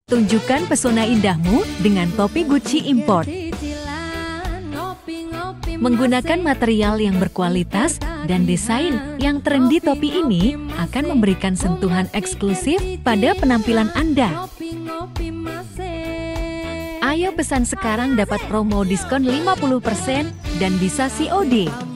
Tunjukkan pesona indahmu dengan topi Gucci Import. Menggunakan material yang berkualitas dan desain yang trendy, topi ini akan memberikan sentuhan eksklusif pada penampilan Anda. Ayo pesan sekarang, dapat promo diskon 50% dan bisa COD.